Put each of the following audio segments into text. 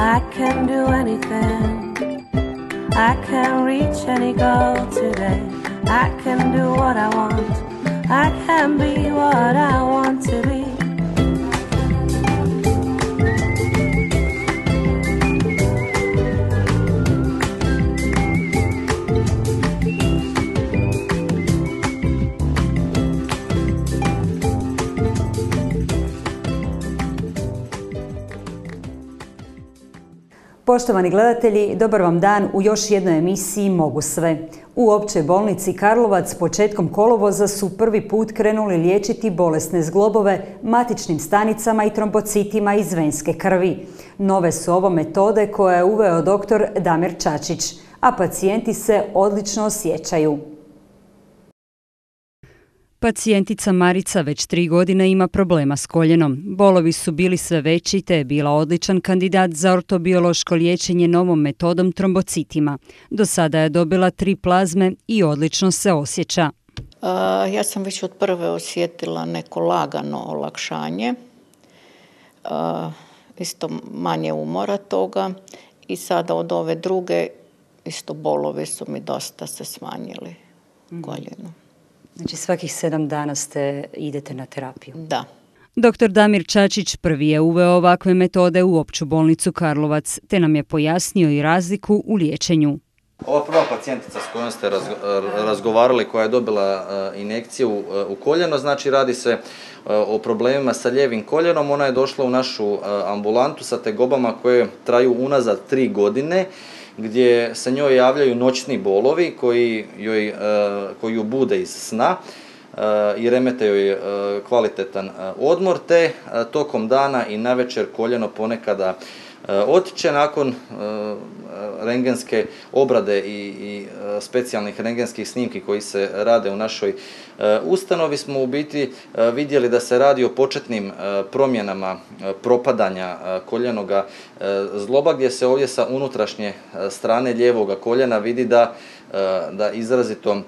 I can do anything. I can reach any goal today. I can do what I want. I can be what I want to be. Poštovani gledatelji, dobar vam dan u još jednoj emisiji Mogu sve. U Općoj bolnici Karlovac početkom kolovoza su prvi put krenuli liječiti bolesne zglobove matičnim stanicama i trombocitima iz venske krvi. Nove su ovo metode koje je uveo dr. Damir Čačić, a pacijenti se odlično osjećaju. Pacijentica Marica već 3 godine ima problema s koljenom. Bolovi su bili sve veći te je bila odličan kandidat za ortobiološko liječenje novom metodom trombocitima. Do sada je dobila 3 plazme i odlično se osjeća. Ja sam već od prve osjetila neko lagano olakšanje, isto manje umora toga i sada od ove druge isto bolovi su mi dosta se smanjili koljenu. Znači svakih 7 dana idete na terapiju? Da. Dr. Damir Čačić prvi je uveo ovakve metode u Opću bolnicu Karlovac, te nam je pojasnio i razliku u liječenju. Ova prva pacijentica s kojom ste razgovarali, koja je dobila injekciju u koljeno, znači radi se o problemima sa lijevim koljenom. Ona je došla u našu ambulantu sa tegobama koje traju unazad 3 godine, gdje se njoj javljaju noćni bolovi koji ju bude iz sna i remete joj kvalitetan odmor, te tokom dana i navečer koljeno ponekada otiče. Nakon rentgenske obrade i specijalnih rentgenskih snimki koji se rade u našoj ustanovi smo u biti vidjeli da se radi o početnim promjenama propadanja koljenoga zgloba, gdje se ovdje sa unutrašnje strane lijevoga koljena vidi da izrazito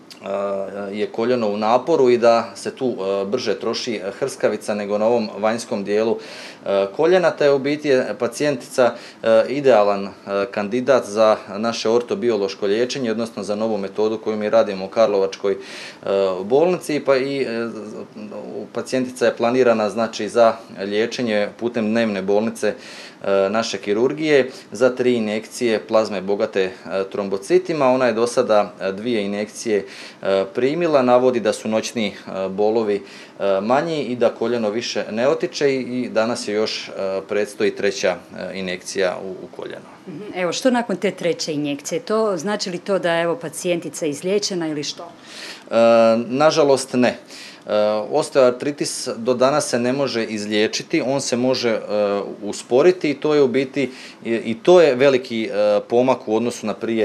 je koljeno u naporu i da se tu brže troši hrskavica nego na ovom vanjskom dijelu koljena, te u biti je pacijentica idealan kandidat za naše ortobiološko liječenje, odnosno za novu metodu koju mi radimo u Karlovačkoj bolnici, pa i pacijentica je planirana znači za liječenje putem dnevne bolnice naše kirurgije za 3 injekcije plazme bogate trombocitima. Ona je do sada 2 injekcije primila, navodi da su noćni bolovi manji i da koljeno više ne otiče i danas je još predstoji 3. injekcija u koljeno. Evo, što nakon te 3. injekcije? To znači li to da je pacijentica izliječena ili što? Nažalost ne. Osteoartritis do danas se ne može izliječiti, on se može usporiti i to je u biti to je veliki pomak u odnosu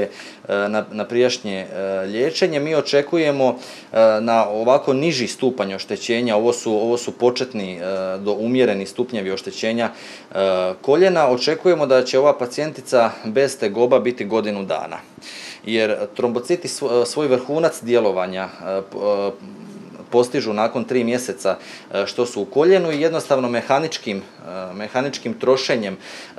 na prijašnje liječenje. Mi očekujemo na ovako niži stupanj oštećenja, ovo su početni do umjereni stupnjevi oštećenja koljena, očekujemo da će ova pacijentica bez tegoba biti godinu dana. Jer trombociti svoj vrhunac djelovanja postižu nakon 3 mjeseca što su u koljenu i jednostavno mehaničkim trošenjem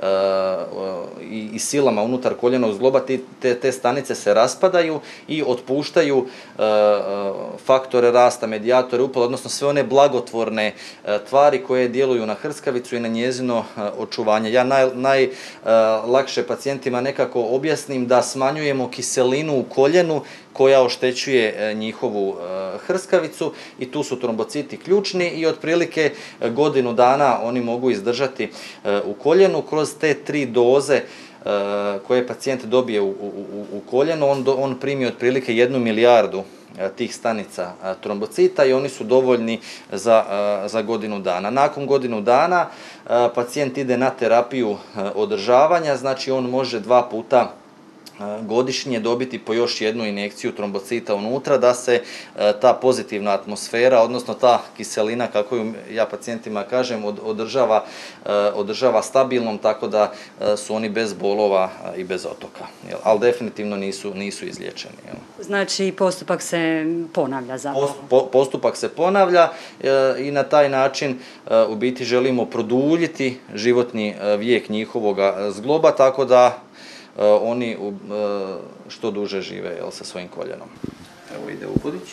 i silama unutar koljenog zgloba te stanice se raspadaju i otpuštaju faktore rasta, medijatore upala, odnosno sve one blagotvorne tvari koje djeluju na hrskavicu i na njezino očuvanje. Ja najlakše pacijentima nekako objasnim da smanjujemo kiselinu u koljenu koja oštećuje njihovu hrskavicu i tu su trombociti ključni i otprilike godinu dana oni mogu izdržati u koljenu. Kroz te 3 doze koje pacijent dobije u koljenu, on primi otprilike 1 milijardu tih stanica trombocita i oni su dovoljni za godinu dana. Nakon godinu dana pacijent ide na terapiju održavanja, znači on može 2 puta godišnje dobiti po još jednu injekciju trombocita unutra da se ta pozitivna atmosfera, odnosno ta kiselina, kako ju ja pacijentima kažem, održava stabilnom, tako da su oni bez bolova i bez otoka. Ali definitivno nisu izliječeni. Znači postupak se ponavlja zapravo? Postupak se ponavlja i na taj način u biti želimo produljiti životni vijek njihovoga zgloba, tako da oni što duže žive sa svojim koljenom. Evo ide ubudić.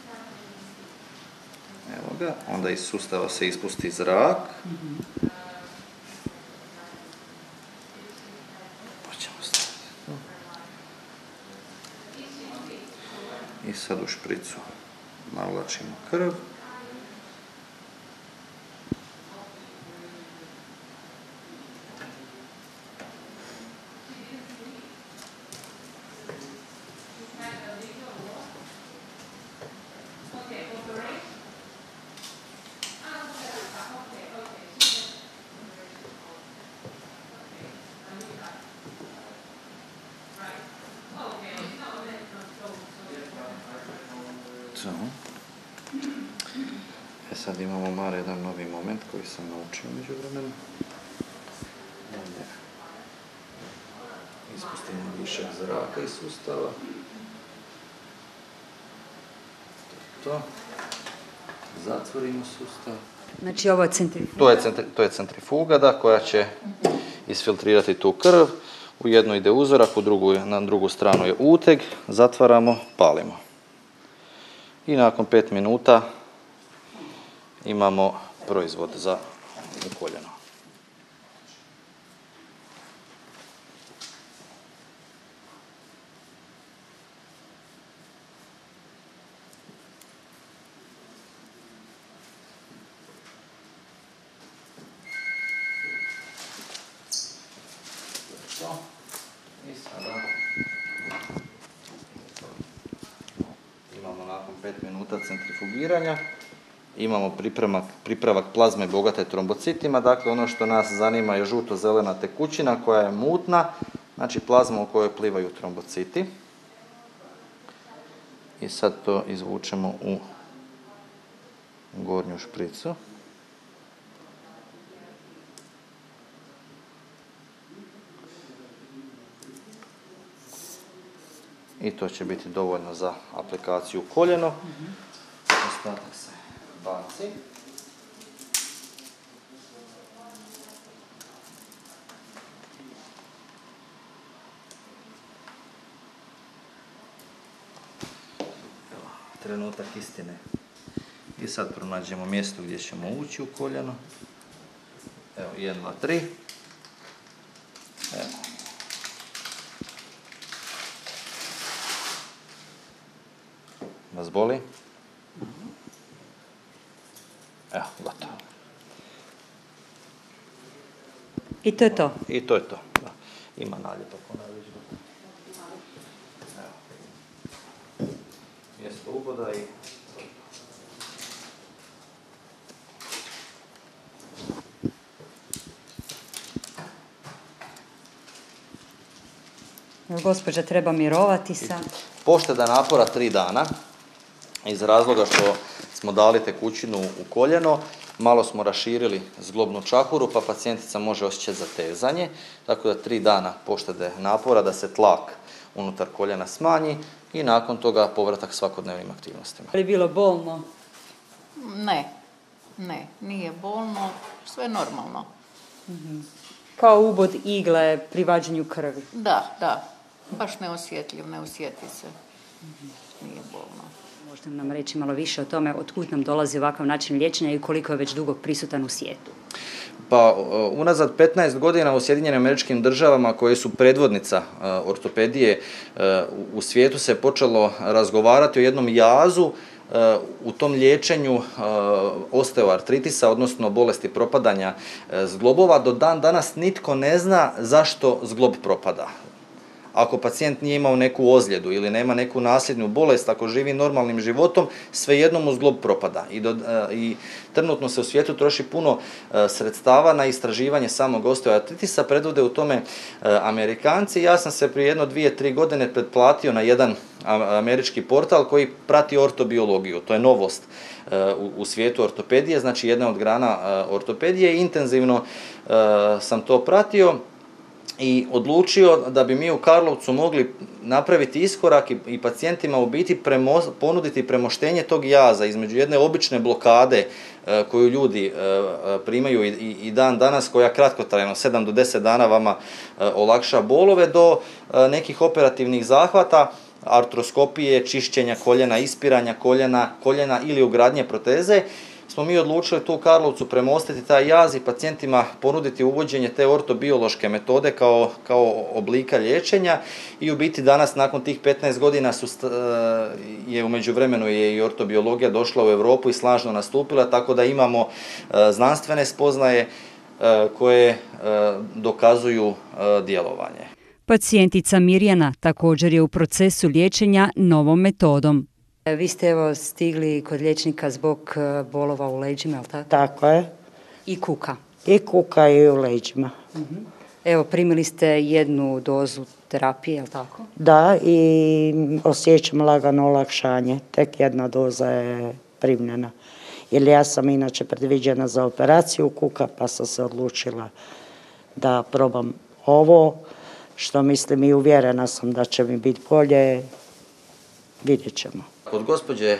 Evo ga. Onda iz sustava se ispusti zrak. Počemo staviti. I sad u špricu navlačimo krv. Sad imamo Mare jedan novi moment koji sam naučio među vremenu. Ispustimo višak zraka iz sustava. To. Zatvorimo sustav. Znači ovo je centrifuga? To je centrifuga, da, koja će isfiltrirati tu krv. U jednu ide uzorak, na drugu stranu je uteg. Zatvaramo, palimo. I nakon 5 minuta imamo proizvod za koljeno. I sada imamo nakon 5 minuta centrifugiranja. Imamo pripravak plazme bogate trombocitima, dakle ono što nas zanima je žuto-zelena tekućina koja je mutna, znači plazma u kojoj plivaju trombociti. I sad to izvučemo u gornju špricu. I to će biti dovoljno za aplikaciju u koljeno. Ostatak se baci. Trenutak istine. I sad pronađemo mjesto gdje ćemo ući u koljeno. Evo, 1, 2, 3. Evo. Vas boli? Evo, gotovo. I to je to? I to je to, da. Ima naljepak, ona je već gotovo. Evo. Mjesto uboda i... Gospođa treba mirovati sad. Pošteda napora 3 dana, iz razloga što smo dali tekućinu u koljeno, malo smo raširili zglobnu čahuru, pa pacijentica može osjećati zatezanje, tako da 3 dana poštede napora da se tlak unutar koljena smanji i nakon toga povratak svakodnevnim aktivnostima. Je li bilo bolno? Ne, nije bolno, sve normalno. Kao ubod igle pri vađenju krvi? Da, baš neosjetljiv, ne osjeti se, nije bolno. Možete nam reći malo više o tome, otkud nam dolazi ovakav način liječenja i koliko je već dugo prisutan u svijetu? Pa, unazad 15 godina u Sjedinjenim Američkim Državama, koje su predvodnica ortopedije, u svijetu se počelo razgovarati o jednom jazu u tom liječenju osteoartritisa, odnosno bolesti propadanja zglobova. Do dan danas nitko ne zna zašto zglob propada. ako pacijent nije imao neku ozljedu ili nema neku nasljednu bolest, ako živi normalnim životom, svejedno mu zglob propada. I trenutno se u svijetu troši puno sredstava na istraživanje samog osteoartritisa, predvode u tome Amerikanci. Ja sam se prije 1-2-3 godine pretplatio na jedan američki portal koji prati ortobiologiju. To je novost u svijetu ortopedije, znači jedna od grana ortopedije. Intenzivno sam to pratio i odlučio da bi mi u Karlovcu mogli napraviti iskorak i pacijentima u biti ponuditi premoštenje tog jaza između jedne obične blokade koju ljudi primaju i dan danas, koja kratkotrajno 7 do 10 dana vama olakša bolove, do nekih operativnih zahvata, artroskopije, čišćenja koljena, ispiranja koljena ili ugradnje proteze. Smo mi odlučili tu u Karlovcu premostiti taj jaz i pacijentima ponuditi uvođenje te ortobiološke metode kao oblika liječenja i u biti danas nakon tih 15 godina je u međuvremenu i ortobiologija došla u Europu i snažno nastupila, tako da imamo znanstvene spoznaje koje dokazuju djelovanje. Pacijentica Mirjana također je u procesu liječenja novom metodom. Vi ste evo stigli kod liječnika zbog bolova u leđima, jel tako? Tako je. I kuka. I kuka i u leđima. Evo, primili ste 1 dozu terapije, jel tako? Da, i osjećam lagano olakšanje. Tek 1 doza je primljena. Jer ja sam inače predviđena za operaciju kuka, pa sam se odlučila da probam ovo, što mislim i uvjerena sam da će mi biti bolje. Vidjet ćemo. Kod gospođe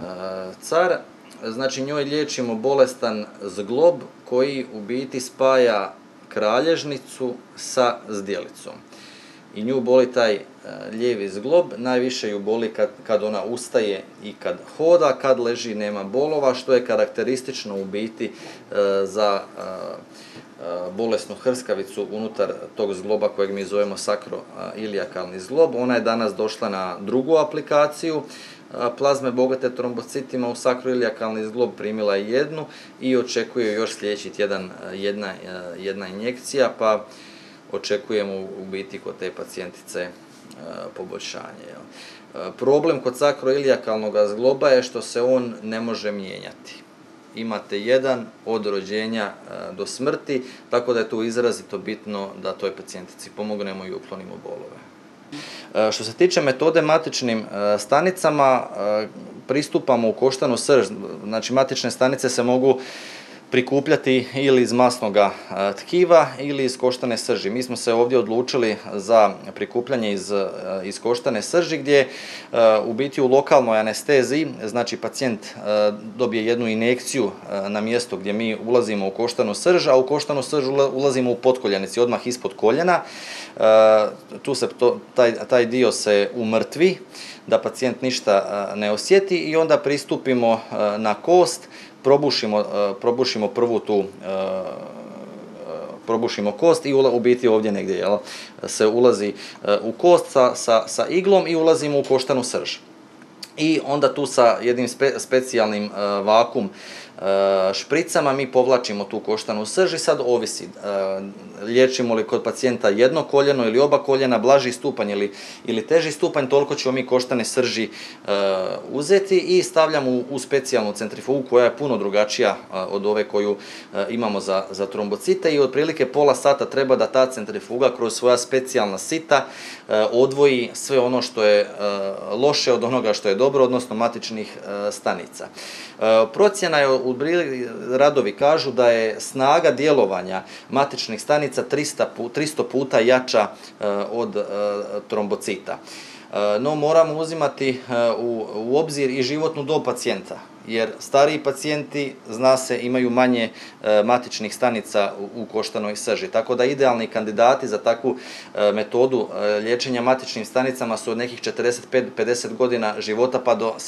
Car, znači njoj liječimo bolestan zglob koji u biti spaja kralježnicu sa zdjelicom. I nju boli taj lijevi zglob, najviše ju boli kad ona ustaje i kad hoda, kad leži nema bolova, što je karakteristično u biti za bolesnu hrskavicu unutar tog zgloba kojeg mi zovemo sakroilijakalni zglob. Ona je danas došla na drugu aplikaciju plazme bogate trombocitima u sakroilijakalni zglob, primila je 1 i očekuje još sljedeći tjedan jedna injekcija, pa očekujemo u biti kod te pacijentice poboljšanje. Problem kod sakroilijakalnog zgloba je što se on ne može mijenjati. Imate 1 od rođenja do smrti, tako da je tu izrazito bitno da toj pacijentici pomognemo i uklonimo bolove. Što se tiče metode matičnim stanicama, pristupamo u koštanu srž. Znači, matične stanice se mogu prikupljati ili iz masnoga tkiva ili iz koštane srži. Mi smo se ovdje odlučili za prikupljanje iz koštane srži, gdje u biti u lokalnoj anesteziji, znači pacijent dobije 1 injekciju na mjesto gdje mi ulazimo u koštanu srž, a u koštanu srž ulazimo u potkoljenici, odmah ispod koljena. Tu se taj dio se umrtvi, da pacijent ništa ne osjeti, i onda pristupimo na kost, probušimo prvu tu, probušimo kost i u biti ovdje negdje se ulazi u kost sa iglom i ulazimo u koštanu srž. I onda tu sa jednim specijalnim vakuum špricama mi povlačimo tu koštanu srž i sad ovisi liječimo li kod pacijenta 1 koljeno ili oba koljena, blaži stupanj ili teži stupanj, toliko ćemo mi koštane srži uzeti i stavljamo u specijalnu centrifugu koja je puno drugačija od ove koju imamo za trombocite, i otprilike pola sata treba da ta centrifuga kroz svoja specijalna sita odvoji sve ono što je loše od onoga što je dobro, odnosno matičnih stanica. Procjena je, radovi kažu da je snaga djelovanja matičnih stanica 300 puta jača od trombocita. No, moramo uzimati u obzir i životnu dob pacijenta, jer stariji pacijenti, zna se, imaju manje matičnih stanica u koštanoj srži. Tako da idealni kandidati za takvu metodu liječenja matičnim stanicama su od nekih 45-50 godina života pa do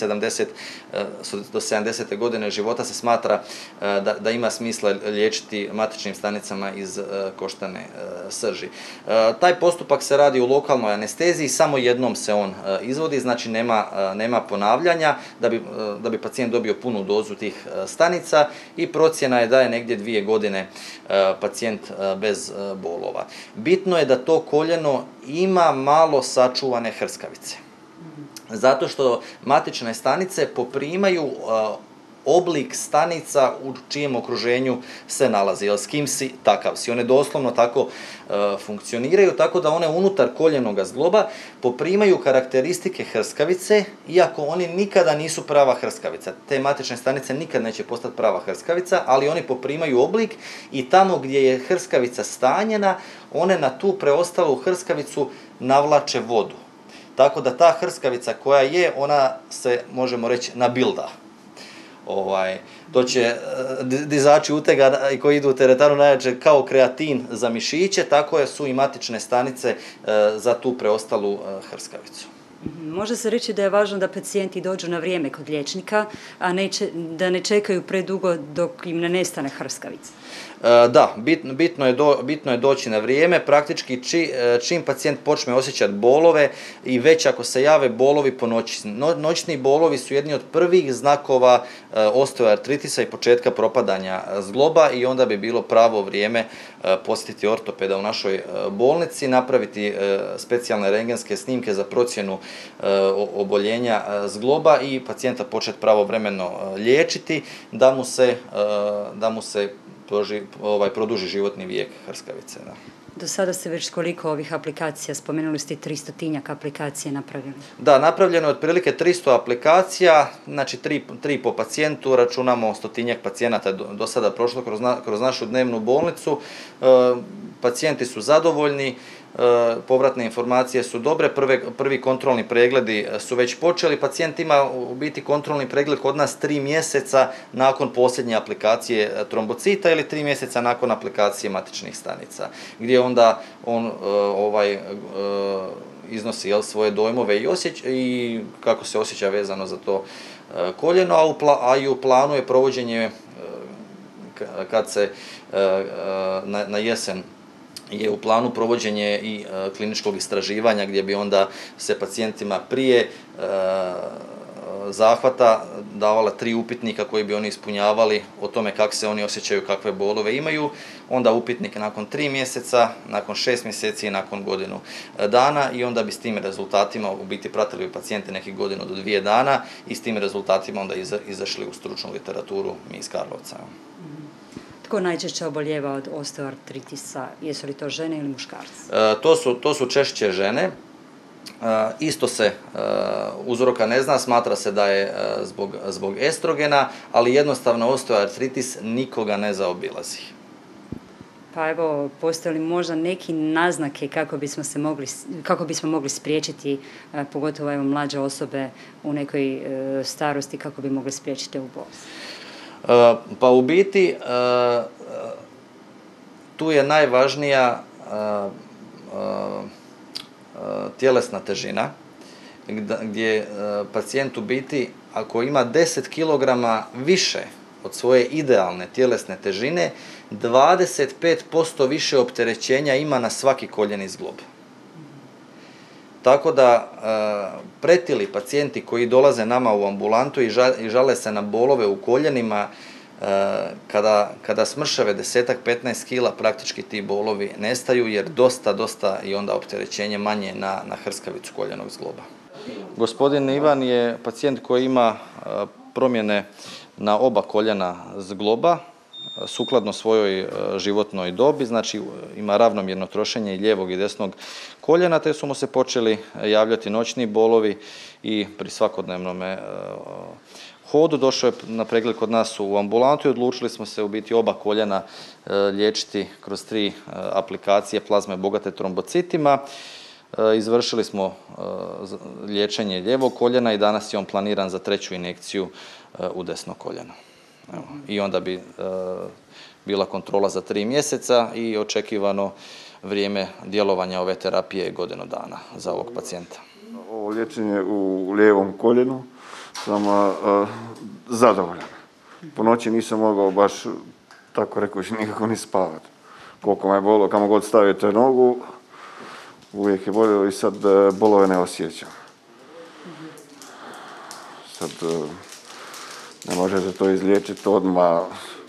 70. godine života se smatra da ima smisla liječiti matičnim stanicama iz koštane srži. Taj postupak se radi u lokalnoj anesteziji, samo jednom se on izvodi, znači nema ponavljanja, da bi pacijent dobio dobio punu dozu tih stanica i procjena je da je negdje 2 godine pacijent bez bolova. Bitno je da to koljeno ima malo sačuvane hrskavice. Zato što matične stanice poprimaju oblik stanica u čijem okruženju se nalazi. Jel, s kim si, takav si. One doslovno tako funkcioniraju, tako da one unutar koljenoga zgloba poprimaju karakteristike hrskavice, iako oni nikada nisu prava hrskavica. Te matične stanice nikad neće postati prava hrskavica, ali oni poprimaju oblik i tamo gdje je hrskavica stanjena, one na tu preostalu hrskavicu navlače vodu. Tako da ta hrskavica koja je, ona se, možemo reći, nabilda. To će dizači utega koji idu u teretanu najjače kao kreatin za mišiće, tako su i matične stanice za tu preostalu hrskavicu. Može se reći da je važno da pacijenti dođu na vrijeme kod liječnika, a da ne čekaju predugo dok im ne nestane hrskavica. Da, bitno je doći na vrijeme. Praktički čim pacijent počne osjećati bolove i već ako se jave bolovi po noći. Noćni bolovi su jedni od prvih znakova osteoartritisa i početka propadanja zgloba i onda bi bilo pravo vrijeme posjetiti ortopeda u našoj bolnici, napraviti specijalne rentgenske snimke za procjenu oboljenja zgloba i pacijenta početi pravovremeno liječiti da mu se produži životni vijek hrskavice. Da. Do sada ste već koliko ovih aplikacija, spomenuli ste 300-tinjak aplikacije napravili? Da, napravljeno je otprilike 300 aplikacija, znači 3 po pacijentu, računamo 100-tinjak pacijenata do sada prošlo kroz našu dnevnu bolnicu. Pacijenti su zadovoljni, povratne informacije su dobre, prvi kontrolni pregledi su već počeli. Pacijent ima u biti kontrolni pregled kod nas 3 mjeseca nakon posljednje aplikacije trombocita ili 3 mjeseca nakon aplikacije matičnih stanica, gdje onda on iznosi svoje dojmove i kako se osjeća vezano za to koljeno, a i u planu je provođenje kad se na jesen je u planu provođenje i kliničkog istraživanja gdje bi onda se pacijentima prije zahvata davala 3 upitnika koji bi oni ispunjavali o tome kako se oni osjećaju, kakve bolove imaju, onda upitnik nakon 3 mjeseca, nakon 6 mjeseci i nakon godinu dana i onda bi s tim rezultatima u biti pratili pacijente nekih godinu do 2 dana i s tim rezultatima onda izašli u stručnu literaturu mi iz Karlovca. Tko najčešće oboljeva od osteoartritisa? Jesu li to žene ili muškarci? To su češće žene. Isto se uzroka ne zna, smatra se da je zbog estrogena, ali jednostavno osteoartritis nikoga ne zaobilazi. Pa evo, postoje li možda neki naznake kako bismo mogli spriječiti, pogotovo evo mlađe osobe u nekoj starosti, kako bi mogli spriječiti ovu bolest? Pa u biti tu je najvažnija tjelesna težina, gdje pacijent u biti ako ima 10 kg više od svoje idealne tjelesne težine, 25% više opterećenja ima na svaki koljeni zglob. Tako da pretili pacijenti koji dolaze nama u ambulantu i žale se na bolove u koljenima, kada smršave 10-15 kila, praktički ti bolovi nestaju jer dosta i onda opterećenje manje na hrskavicu koljenog zgloba. Gospodin Ivan je pacijent koji ima promjene na oba koljena zgloba, sukladno svojoj životnoj dobi, znači ima ravnomjerno trošenje i lijevog i desnog koljena, te su mu se počeli javljati noćni bolovi i pri svakodnevnom hodu. Došao je na pregled kod nas u ambulantu i odlučili smo se u biti oba koljena liječiti kroz 3 aplikacije plazme bogate trombocitima. Izvršili smo liječenje lijevog koljena i danas je on planiran za 3. injekciju u desno koljeno. Evo. I onda bi bila kontrola za 3 mjeseca i očekivano vrijeme djelovanja ove terapije je godinu dana za ovog pacijenta. Ovo liječenje u lijevom koljenu sam zadovoljan. Po noći nisam mogao baš, tako rekući, nikako ni spavati. Koliko me je bolilo, kamo god stavite nogu, uvijek je boljelo i sad bolove ne osjećam. Sad Ne možete to izliječiti odmah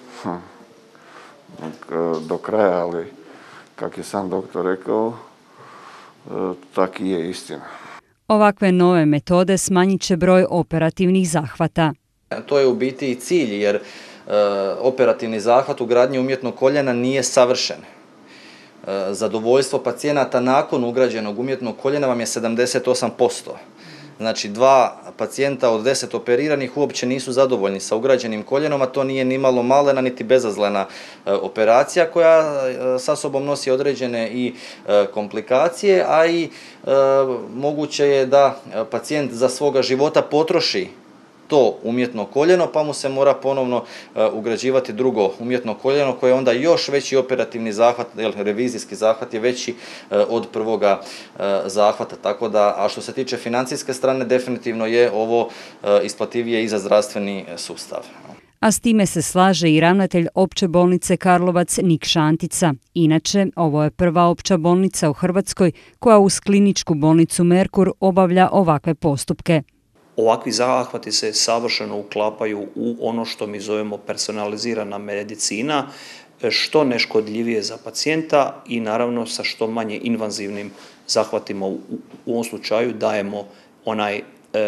do kraja, ali kak je sam doktor rekao, tak i je istina. Ovakve nove metode smanjit će broj operativnih zahvata. To je u biti i cilj, jer operativni zahvat u gradnji umjetnog koljena nije savršen. Zadovoljstvo pacijenata nakon ugrađenog umjetnog koljena vam je 78%. Znači 2 pacijenta od 10 operiranih uopće nisu zadovoljni sa ugrađenim koljenom, a to nije ni malo malena niti bezazlena operacija koja sa sobom nosi određene i komplikacije, a i moguće je da pacijent za svoga života potroši to umjetno koljeno, pa mu se mora ponovno ugrađivati drugo umjetno koljeno koje je onda još veći operativni zahvat, revizijski zahvat je veći od prvoga zahvata. Tako da, a što se tiče financijske strane, definitivno je ovo isplativije i za zdravstveni sustav. A s time se slaže i ravnatelj Opće bolnice Karlovac Nik Šantica. Inače, ovo je prva opća bolnica u Hrvatskoj koja uz kliničku bolnicu Merkur obavlja ovakve postupke. Ovakvi zahvati se savršeno uklapaju u ono što mi zovemo personalizirana medicina, što neškodljivije za pacijenta i naravno sa što manje invazivnim zahvatima. U ovom slučaju dajemo onaj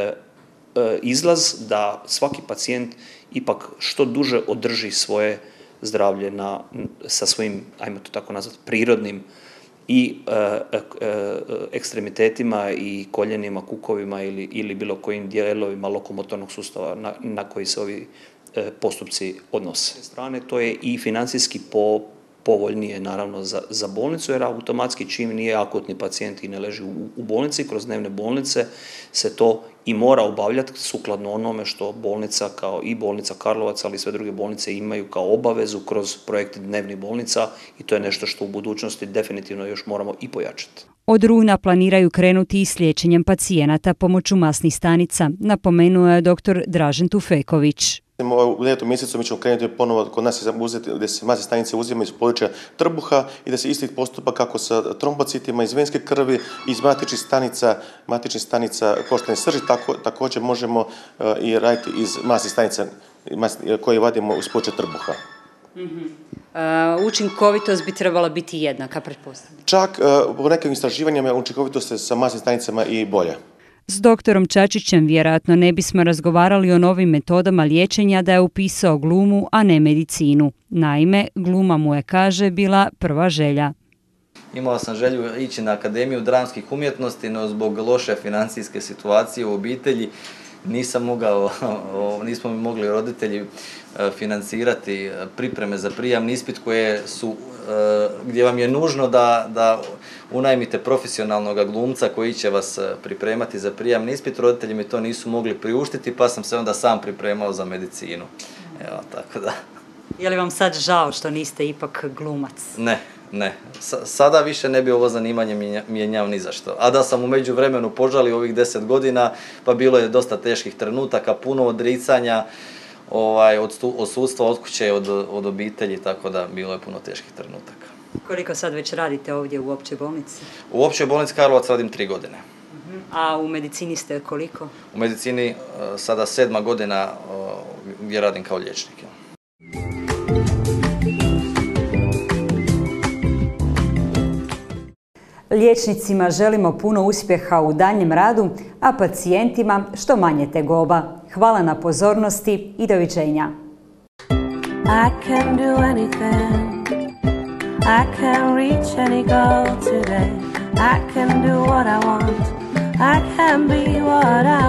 izlaz da svaki pacijent ipak što duže održi svoje zdravlje sa svojim, ajmo to tako nazvati, prirodnim i ekstremitetima i koljenima, kukovima ili bilo kojim dijelovima lokomotornog sustava na koji se ovi postupci odnose. S strane to je i financijski povoljnije naravno za bolnicu, jer automatski čim nije akutni pacijent i ne leži u bolnici, kroz dnevne bolnice se to i mora obavljati sukladno onome što bolnica kao i bolnica Karlovac, ali i sve druge bolnice imaju kao obavezu kroz projekt dnevnih bolnica i to je nešto što u budućnosti definitivno još moramo i pojačati. Od rujna planiraju krenuti i s liječenjem pacijenata pomoću masnih stanica, napomenuo je dr. Dražen Tufeković. U ljetu mjesecu mi ćemo krenuti ponovo kod nas uzeti, gdje se masne stanice uzimaju iz područja trbuha i da se isti postupak kako sa trombocitima iz venske krvi, iz matičnih stanica koštane srži, također možemo i raditi iz masnih stanica koje vadimo iz područja trbuha. Učinkovitost bi trebala biti jednaka, pretpostavljam. Čak po nekim istraživanjima učinkovitost sa masnim stanicama i bolja. S doktorom Čačićem vjerojatno ne bismo razgovarali o novim metodama liječenja da je upisao glumu, a ne medicinu. Naime, gluma mu je, kaže, bila prva želja. Imao sam želju ići na Akademiju dramskih umjetnosti, no zbog loše financijske situacije u obitelji nismo mi mogli roditelji financirati pripreme za prijamni ispit gdje vam je nužno da unajmite profesionalnog glumca koji će vas pripremati za prijamni ispit. Roditelji mi to nisu mogli priuštiti, pa sam se onda sam pripremao za medicinu. Evo, tako da. Je li vam sad žao što niste ipak glumac? Ne. Sada više ne bi ovo zanimanje mijenjao ni za što. A da sam u međuvremenu požalio ovih 10 godina, pa bilo je dosta teških trenutaka, puno odricanja, od sudstva, od kuće, od obitelji, tako da bilo je puno teških trenutaka. Koliko sad već radite ovdje u Općoj bolnici? U Općoj bolnici Karlovac radim 3 godine. A u medicini ste koliko? U medicini sada 7. godina gdje radim kao liječnik. Liječnicima želimo puno uspjeha u daljnjem radu, a pacijentima što manje tegoba. Hvala na pozornosti i doviđenja. I can do anything. I can reach any goal today. I can do what I want. I can be what I